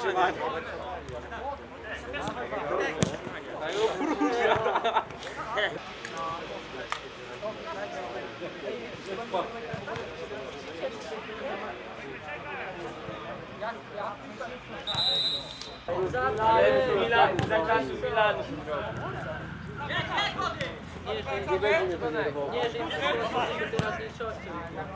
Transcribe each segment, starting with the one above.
zatrzymanie. Milan, zagranicy Milan. Nie będzie denerwował. Nie, że im się teraz mniejszości.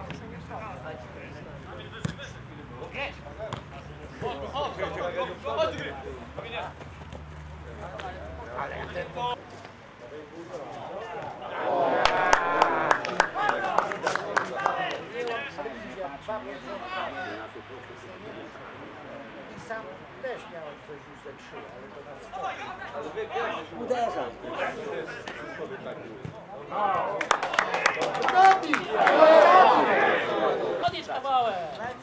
I sam też miał coś już ze 3, ale to na 100. Uderza. Chodź kawałek!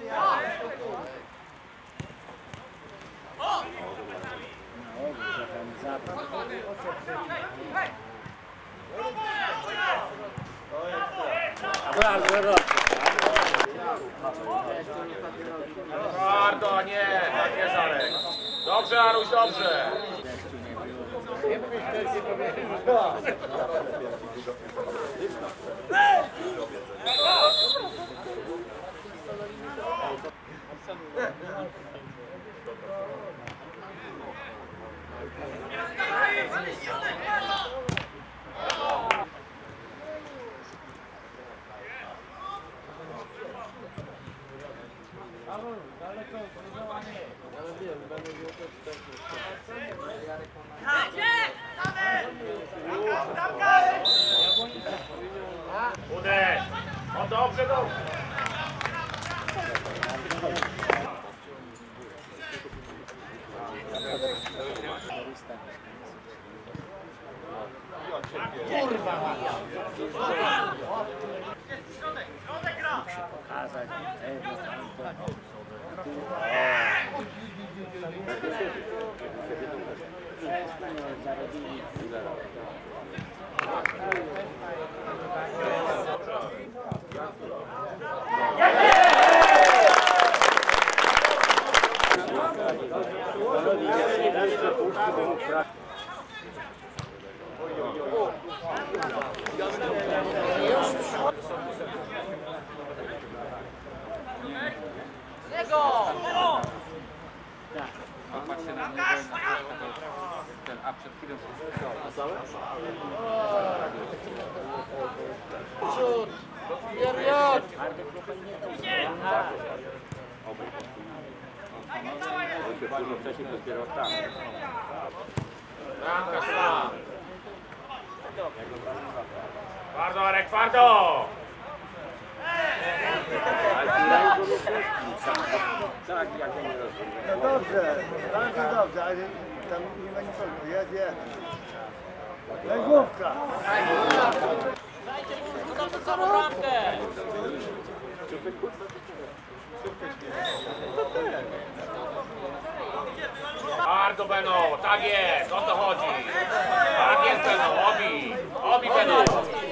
Bardzo, nie, tak nie Zarek. Dobrze, Aruś, dobrze. Uderz! No dobrze, dobrze. Kurwa! Pokazać, A przed chwilą Przód! Period! dużo wcześniej dopiero tam. Bramka szła. Twardo, Arek, twardo! Tak, jak ja nie rozumiem. No dobrze, bardzo dobrze, ale tam nie ma nikogo. Jedzie. Legówka. Dajcie mu za samą bramkę! Bardzo, Beno, tak jest, o to chodzi. Tak jest, Beno, obi. Obi, Beno.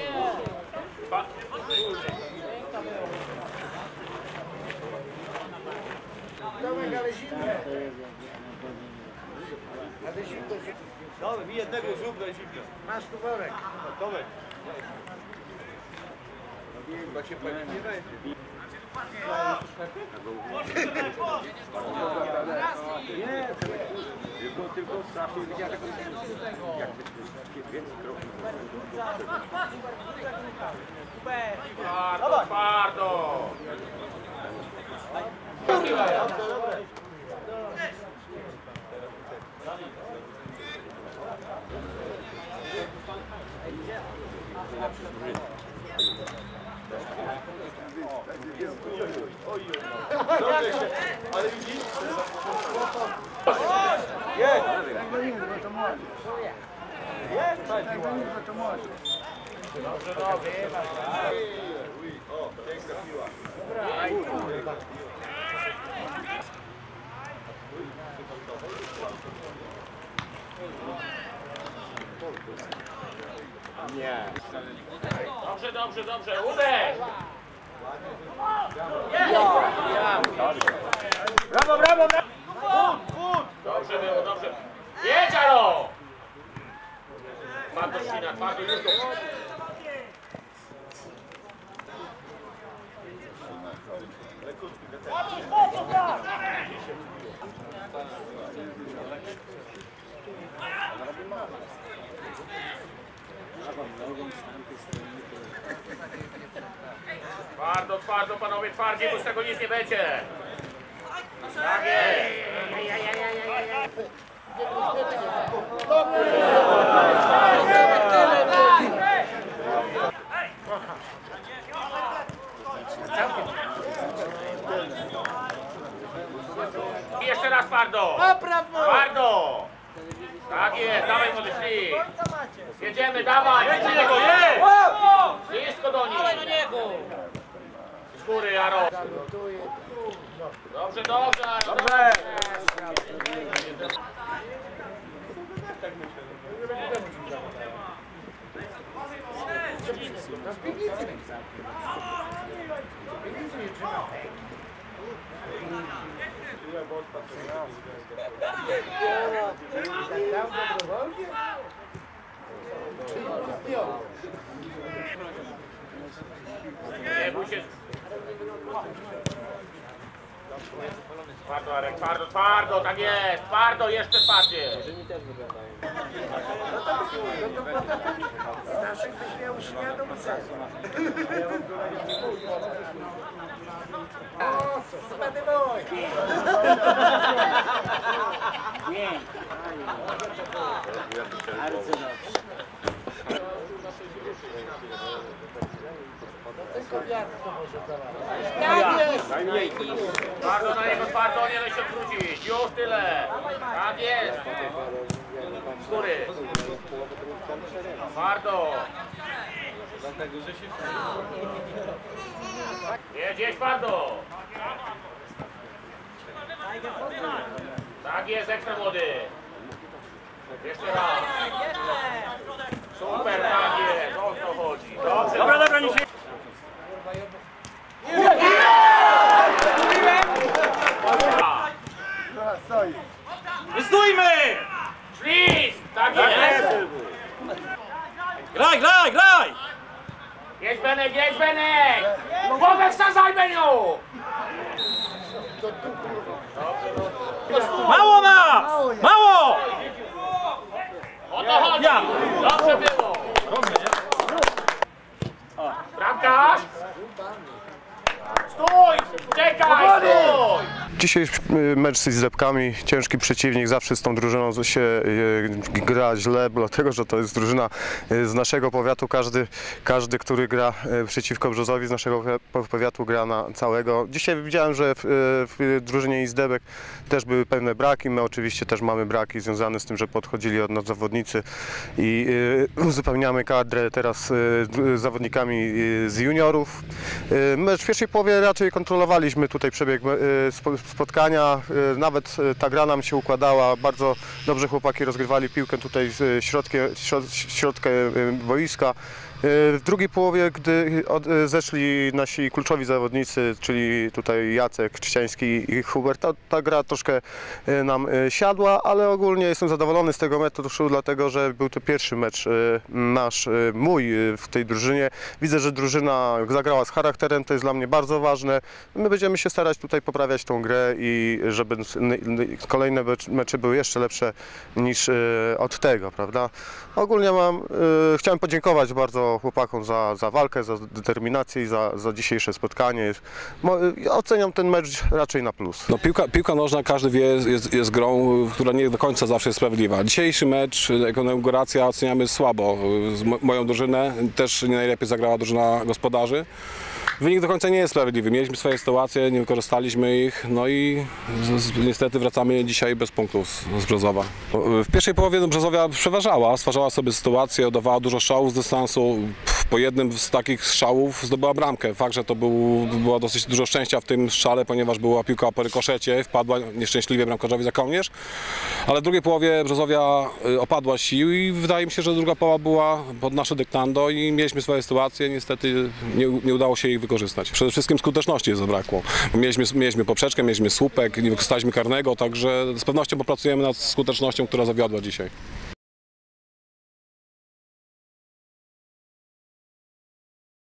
Tomek, ale zimne. Ale zimno. Dobra, mi jednego zrób na zimno. Masz tu worek. Tomek. Chyba się pani nie będzie. Nie, tylko strasznie widziałem taką jakby więcej kroków. Twardo, twardo. Ale widzisz? Jest! Jest! Dobrze, dobrze. O, piękna piła. Nie. Dobrze, dobrze, dobrze. Uderz! Brawo, brawo, brawo! Twardo, twardo panowie, twardziej, bo z tego nic nie będzie. Tak jest. I jeszcze raz twardo. Twardo. Tak jest, dawaj młody szli. Jedziemy, dawaj. Blisko do nich. Dawaj do niego! Z góry, Jaro. Dobrze, dobrze, Jaro. Dobrze. Nie bój się. Twardo, Arek, twardo, twardo, tak jest. Twardo, jeszcze twardziej. Naszych byś miał świadomy cel. Spadywoj! Twardo na niego, twardo, nie da się odwrócić. Już tyle. Tak jest. Z góry. Twardo. Jedź, jedź, twardo. Tak jest, ekstra młody. Jeszcze raz. Super, tak jest. O co chodzi. Dobrze. Dobra, dobra, nic nie... Stoi. Wystójmy! Ślizg! Tak jest! Graj, graj, graj! Jedź Benek, jedź Benek! Głowę wsadzaj, Beniu! Mało nas! Mało! O to chodzi! Ja. Dobrze było! Bramkarz! Stój! Czekaj! Stój! Dzisiejszy mecz z Izdebkami, ciężki przeciwnik, zawsze z tą drużyną się gra źle, dlatego że to jest drużyna z naszego powiatu, każdy który gra przeciwko Brzozowi z naszego powiatu gra na całego. Dzisiaj widziałem, że w drużynie Izdebek też były pewne braki, my oczywiście też mamy braki związane z tym, że podchodzili od nas zawodnicy i uzupełniamy kadrę teraz zawodnikami z juniorów. Mecz w pierwszej połowie raczej kontrolowaliśmy tutaj przebieg spotkania, nawet ta gra nam się układała, bardzo dobrze chłopaki rozgrywali piłkę tutaj z środkiem boiska. W drugiej połowie, gdy zeszli nasi kluczowi zawodnicy, czyli tutaj Jacek Trzciański i Hubert, ta gra troszkę nam siadła, ale ogólnie jestem zadowolony z tego meczu, dlatego że był to pierwszy mecz mój w tej drużynie. Widzę, że drużyna zagrała z charakterem, to jest dla mnie bardzo ważne. My będziemy się starać tutaj poprawiać tą grę i żeby kolejne mecze były jeszcze lepsze niż od tego, prawda? Ogólnie chciałem podziękować bardzo chłopakom za walkę, za determinację i za dzisiejsze spotkanie. Oceniam ten mecz raczej na plus. No, piłka nożna, każdy wie, jest grą, która nie do końca zawsze jest sprawiedliwa. Dzisiejszy mecz, jako inauguracja, oceniamy słabo. Moją drużynę też nie najlepiej zagrała drużyna gospodarzy. Wynik do końca nie jest sprawiedliwy. Mieliśmy swoje sytuacje, nie wykorzystaliśmy ich, no i niestety wracamy dzisiaj bez punktów z Brzozowa. W pierwszej połowie Brzozowia przeważała, stwarzała sobie sytuację, oddawała dużo strzałów z dystansu. Po jednym z takich strzałów zdobyła bramkę. Fakt, że to było dosyć dużo szczęścia w tym strzale, ponieważ była piłka po rykoszecie, wpadła nieszczęśliwie bramkarzowi za kołnierz. Ale w drugiej połowie Brzozowia opadła sił i wydaje mi się, że druga połowa była pod nasze dyktando i mieliśmy swoje sytuacje, niestety nie udało się ich wykorzystać. Przede wszystkim skuteczności zabrakło. Mieliśmy poprzeczkę, mieliśmy słupek, nie wykorzystaliśmy karnego, także z pewnością popracujemy nad skutecznością, która zawiodła dzisiaj.